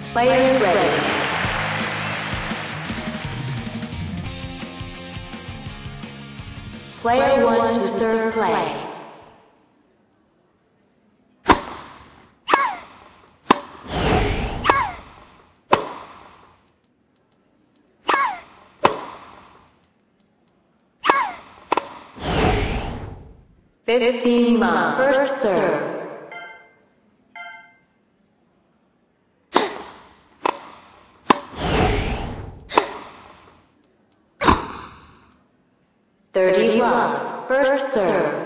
Players ready. Player 1 to serve play. Fifteen love. First serve. Love. First serve.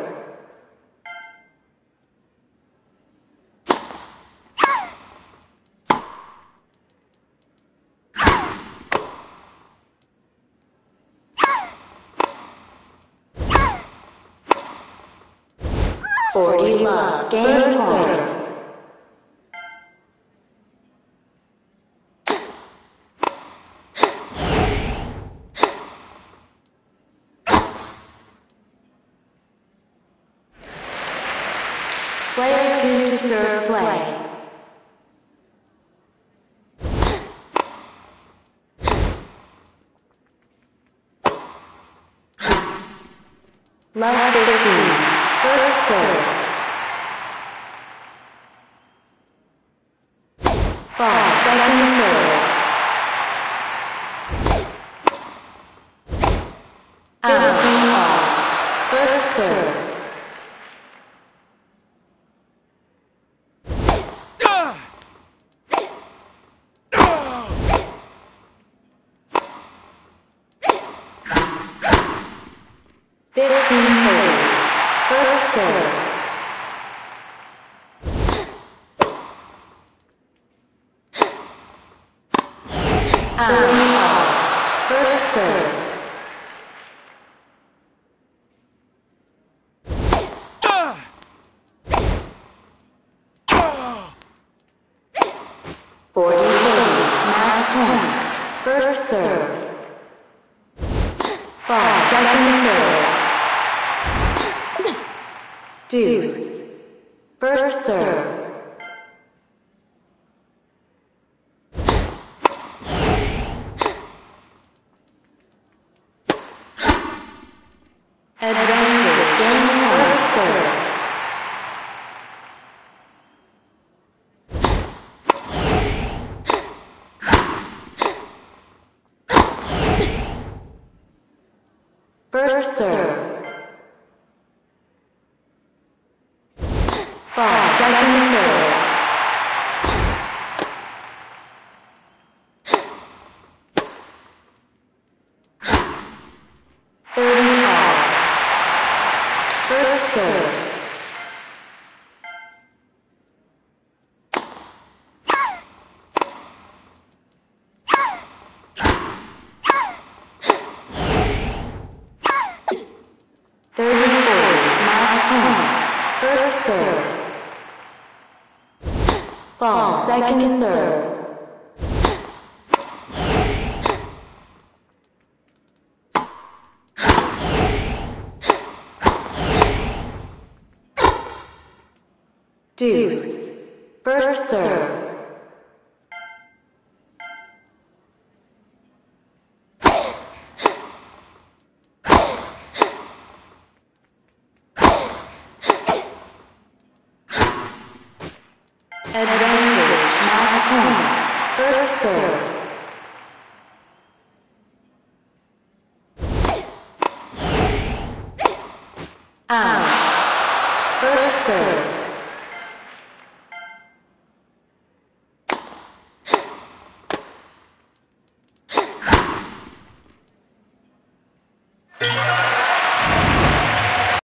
Love. Game point. Player 2 to serve play. Love 15. First serve. Ball. Second serve. Out. First serve. First serve. Out. First serve. 40-30. Match point. First serve. Ball. Second serve. Deuce. First serve. Advantage. Game first serve. First serve. Ball. Second serve. First serve. Match point. First serve. Ball. Second serve. Deuce. First serve. Advantage. Match point. First serve. Out.